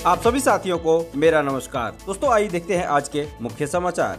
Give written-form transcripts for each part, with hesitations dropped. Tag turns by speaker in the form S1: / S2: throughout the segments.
S1: आप सभी साथियों को मेरा नमस्कार। दोस्तों आइए देखते हैं आज के मुख्य समाचार।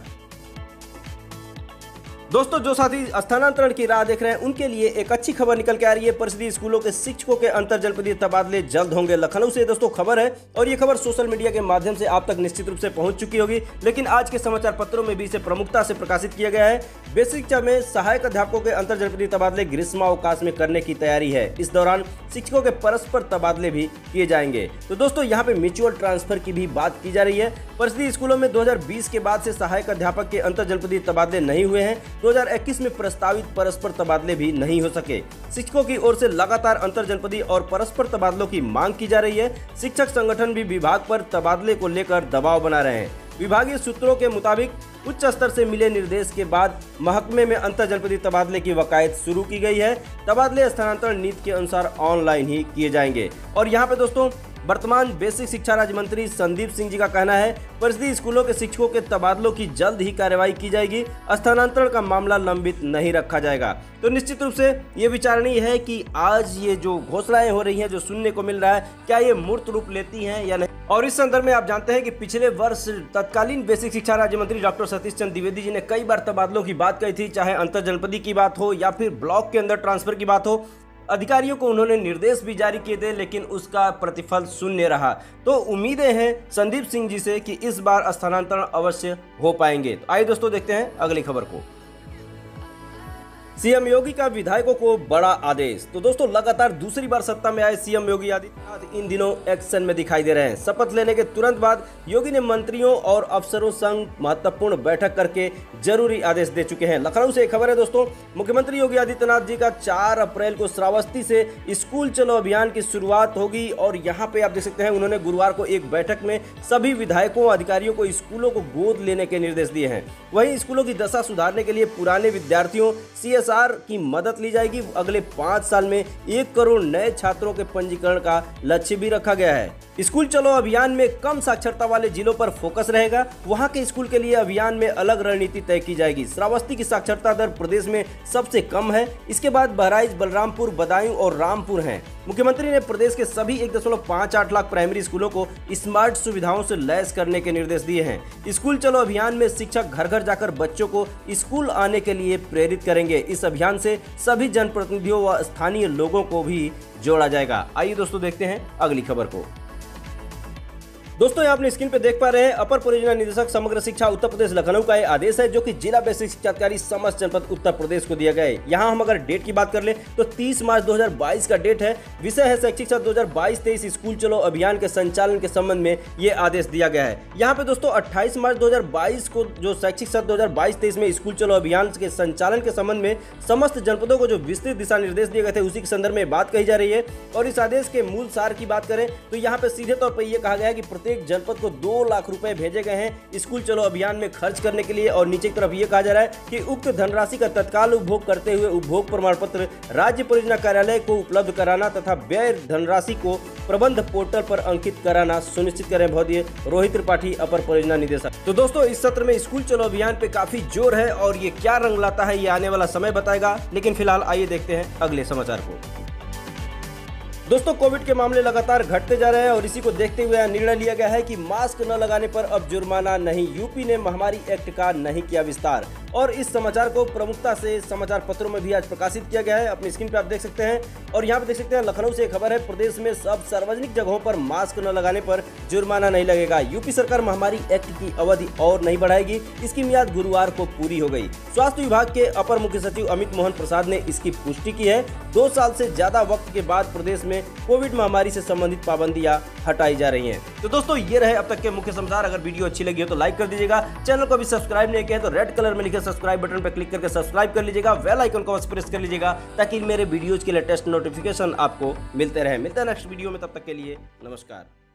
S1: दोस्तों जो साथी स्थानांतरण की राह देख रहे हैं उनके लिए एक अच्छी खबर निकल के आ रही है। परिषदीय स्कूलों के शिक्षकों के अंतर जनपदीय तबादले जल्द होंगे। लखनऊ से दोस्तों खबर है और ये खबर सोशल मीडिया के माध्यम से आप तक निश्चित रूप से पहुंच चुकी होगी, लेकिन आज के समाचार पत्रों में भी इसे प्रमुखता से प्रकाशित किया गया है। बेसिक शिक्षा में सहायक अध्यापकों के अंतर जनपदीय तबादले ग्रीष्मावकाश में करने की तैयारी है। इस दौरान शिक्षकों के परस्पर तबादले भी किए जाएंगे। तो दोस्तों यहाँ पे म्यूचुअल ट्रांसफर की भी बात की जा रही है। परिषदीय स्कूलों में 2020 के बाद से सहायक अध्यापक के अंतर जनपदीय तबादले नहीं हुए हैं। 2021 में प्रस्तावित परस्पर तबादले भी नहीं हो सके। शिक्षकों की ओर से लगातार अंतर जनपदीय और परस्पर तबादलों की मांग की जा रही है। शिक्षक संगठन भी विभाग पर तबादले को लेकर दबाव बना रहे हैं। विभागीय सूत्रों के मुताबिक उच्च स्तर से मिले निर्देश के बाद महकमे में अंतर जनपदीय तबादले की वकायत शुरू की गई है। तबादले स्थानांतरण नीति के अनुसार ऑनलाइन ही किए जाएंगे। और यहाँ पे दोस्तों वर्तमान बेसिक शिक्षा राज्य मंत्री संदीप सिंह जी का कहना है परिषदीय स्कूलों के शिक्षकों के तबादलों की जल्द ही कार्रवाई की जाएगी। स्थानांतरण का मामला लंबित नहीं रखा जाएगा। तो निश्चित रूप से ये विचारणीय है कि आज ये जो घोषणाएं हो रही हैं, जो सुनने को मिल रहा है, क्या ये मूर्त रूप लेती हैं या नहीं। और इस संदर्भ में आप जानते हैं कि पिछले वर्ष तत्कालीन बेसिक शिक्षा राज्य मंत्री डॉक्टर सतीश चंद्र द्विवेदी जी ने कई बार तबादलों की बात कही थी, चाहे अंतर जनपदीय की बात हो या फिर ब्लॉक के अंदर ट्रांसफर की बात हो। अधिकारियों को उन्होंने निर्देश भी जारी किए थे, लेकिन उसका प्रतिफल शून्य रहा। तो उम्मीदें हैं संदीप सिंह जी से कि इस बार स्थानांतरण अवश्य हो पाएंगे। तो आइए दोस्तों देखते हैं अगली खबर को। सीएम योगी का विधायकों को बड़ा आदेश। तो दोस्तों लगातार दूसरी बार सत्ता में आए सीएम योगी आदित्यनाथ इन दिनों एक्शन में दिखाई दे रहे हैं। शपथ लेने के तुरंत बाद योगी ने मंत्रियों और अफसरों संग महत्वपूर्ण बैठक करके जरूरी आदेश दे चुके हैं। लखनऊ से एक खबर है दोस्तों, मुख्यमंत्री योगी आदित्यनाथ जी का 4 अप्रैल को श्रावस्ती से स्कूल चलो अभियान की शुरुआत होगी। और यहाँ पे आप देख सकते हैं उन्होंने गुरुवार को एक बैठक में सभी विधायकों अधिकारियों को स्कूलों को गोद लेने के निर्देश दिए हैं। वहीं स्कूलों की दशा सुधारने के लिए पुराने विद्यार्थियों CSR की मदद ली जाएगी। अगले 5 साल में 1 करोड़ नए छात्रों के पंजीकरण का लक्ष्य भी रखा गया है। स्कूल चलो अभियान में कम साक्षरता वाले जिलों पर फोकस रहेगा। वहां के स्कूल के लिए अभियान में अलग रणनीति तय की जाएगी। श्रावस्ती की साक्षरता दर प्रदेश में सबसे कम है। इसके बाद बहराइच, बलरामपुर, बदायूं और रामपुर हैं। मुख्यमंत्री ने प्रदेश के सभी 1.58 लाख प्राइमरी स्कूलों को स्मार्ट सुविधाओं से लैस करने के निर्देश दिए हैं। स्कूल चलो अभियान में शिक्षक घर घर जाकर बच्चों को स्कूल आने के लिए प्रेरित करेंगे। इस अभियान से सभी जनप्रतिनिधियों व स्थानीय लोगों को भी जोड़ा जाएगा। आइए दोस्तों देखते हैं अगली खबर को। दोस्तों यहाँ अपनी स्क्रीन पे देख पा रहे हैं अपर परियोजना निदेशक समग्र शिक्षा उत्तर प्रदेश लखनऊ का यह आदेश है, जो कि जिला बेसिक शिक्षा अधिकारी समस्त जनपद उत्तर प्रदेश को दिया गया है। यहाँ हम अगर डेट की बात कर ले तो 30 मार्च 2022 का डेट है। विषय है शैक्षिक सत्र 2022-23 स्कूल चलो अभियान के संचालन के संबंध में ये आदेश दिया गया है। यहाँ पे दोस्तों 28 मार्च 2022 को जो शैक्षिक सत्र 2022-23 में स्कूल चलो अभियान के संचालन के संबंध में समस्त जनपदों को जो विस्तृत दिशा निर्देश दिए गए थे, उसी के संदर्भ में बात कही जा रही है। और इस आदेश के मूल सार की बात करें तो यहाँ पे सीधे तौर पर यह कहा गया है कि प्रत्येक जनपद को 2 लाख रुपए भेजे गए हैं स्कूल चलो अभियान में खर्च करने के लिए। और नीचे की तरफ यह कहा जा रहा है कि उक्त धनराशि का तत्काल उपभोग करते हुए उपभोग प्रमाण पत्र राज्य परियोजना कार्यालय को उपलब्ध कराना तथा व्यय धनराशि को प्रबंध पोर्टल पर अंकित कराना सुनिश्चित करें। भौतिक रोहित त्रिपाठी, अपर परियोजना निदेशक। तो दोस्तों इस सत्र में स्कूल चलो अभियान पे काफी जोर है और ये क्या रंग लाता है ये आने वाला समय बताएगा। लेकिन फिलहाल आइए देखते हैं अगले समाचार को। दोस्तों कोविड के मामले लगातार घटते जा रहे हैं और इसी को देखते हुए निर्णय लिया गया है कि मास्क न लगाने पर अब जुर्माना नहीं। यूपी ने महामारी एक्ट का नहीं किया विस्तार। और इस समाचार को प्रमुखता से समाचार पत्रों में भी आज प्रकाशित किया गया है। अपनी स्क्रीन पर आप देख सकते हैं। और यहाँ पे देख सकते हैं लखनऊ से एक खबर है, प्रदेश में सब सार्वजनिक जगहों पर मास्क न लगाने पर जुर्माना नहीं लगेगा। यूपी सरकार महामारी एक्ट की अवधि और नहीं बढ़ाएगी। इसकी मियाद गुरुवार को पूरी हो गई। स्वास्थ्य विभाग के अपर मुख्य सचिव अमित मोहन प्रसाद ने इसकी पुष्टि की है। 2 साल से ज्यादा वक्त के बाद प्रदेश में कोविड महामारी से संबंधित पाबंदियां हटाई जा रही हैं। तो दोस्तों ये रहे अब तक के मुख्य समाचार। अगर वीडियो अच्छी लगी हो तो लाइक कर दीजिएगा। चैनल को अभी सब्सक्राइब नहीं किया है तो रेड कलर में लिखे सब्सक्राइब बटन पर क्लिक करके सब्सक्राइब कर लीजिएगा। बेल आइकन को प्रेस कर लीजिएगा ताकि मेरे वीडियोज के लेटेस्ट नोटिफिकेशन आपको मिलते रहे। मिलते हैं नेक्स्ट वीडियो में, तब तक के लिए नमस्कार।